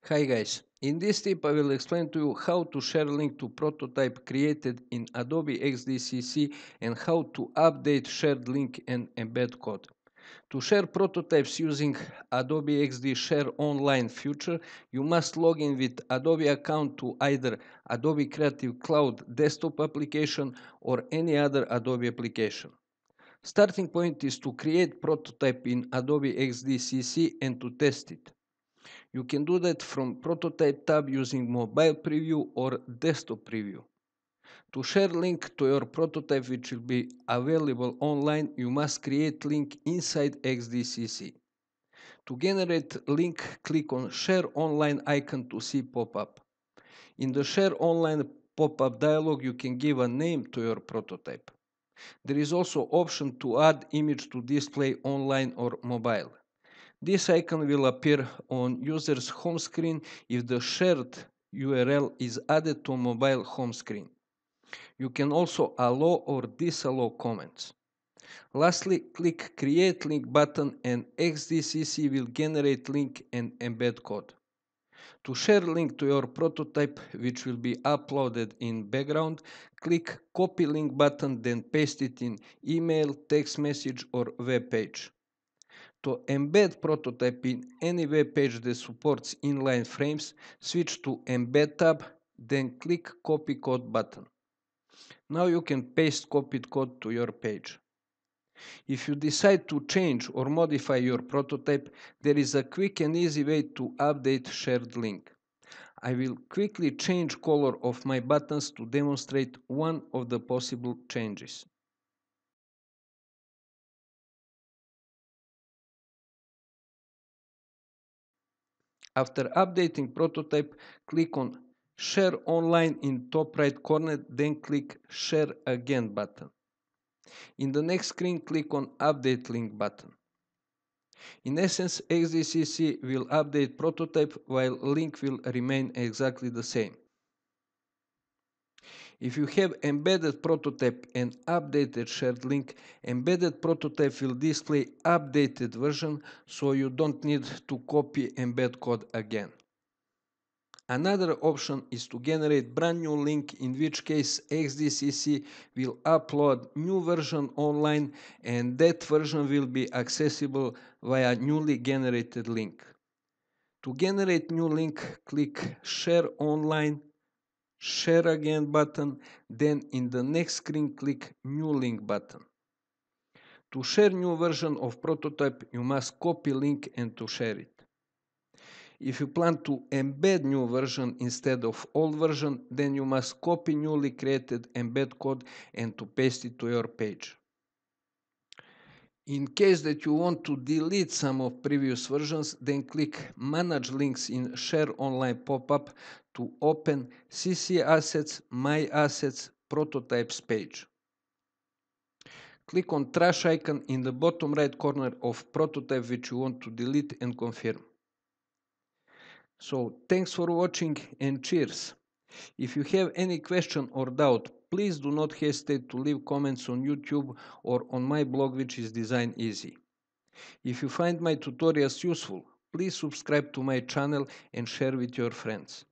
Hi guys, in this tip I will explain to you how to share link to prototype created in Adobe Xd CC and how to update shared link and embed code. To share prototypes using Adobe Xd Share Online feature, you must log in with Adobe account to either Adobe Creative Cloud desktop application or any other Adobe application. Starting point is to create prototype in Adobe Xd CC and to test it. You can do that from Prototype tab using Mobile Preview or Desktop Preview. To share link to your prototype which will be available online, you must create link inside XDCC. To generate link, click on Share Online icon to see pop-up. In the Share Online pop-up dialog, you can give a name to your prototype. There is also option to add image to display online or mobile. This icon will appear on user's home screen if the shared URL is added to mobile home screen. You can also allow or disallow comments. Lastly, click Create Link button and XDCC will generate link and embed code. To share link to your prototype, which will be uploaded in background, click Copy Link button, then paste it in email, text message or web page. To embed prototype in any web page that supports inline frames, switch to Embed tab, then click Copy Code button. Now you can paste copied code to your page. If you decide to change or modify your prototype, there is a quick and easy way to update shared link. I will quickly change color of my buttons to demonstrate one of the possible changes. After updating prototype, click on Share Online in top right corner, then click Share Again button. In the next screen, click on Update Link button. In essence, XDCC will update prototype while link will remain exactly the same. If you have embedded prototype and updated shared link, embedded prototype will display updated version, so you don't need to copy embed code again. Another option is to generate brand new link, in which case XDCC will upload new version online and that version will be accessible via newly generated link. To generate new link, click Share Online, Share Again button, then in the next screen click New Link button. To share new version of prototype, you must copy link and to share it. If you plan to embed new version instead of old version, then you must copy newly created embed code and to paste it to your page. In case that you want to delete some of previous versions, then click Manage Links in Share Online pop-up to open CC Assets, My Assets, Prototypes page. Click on Trash icon in the bottom right corner of prototype which you want to delete and confirm. So thanks for watching and cheers. If you have any question or doubt, please do not hesitate to leave comments on YouTube or on my blog, which is Design Easy. If you find my tutorials useful, please subscribe to my channel and share with your friends.